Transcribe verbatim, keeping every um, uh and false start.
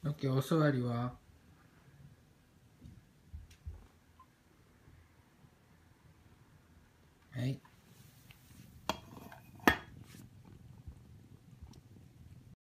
オッケー、お座りは？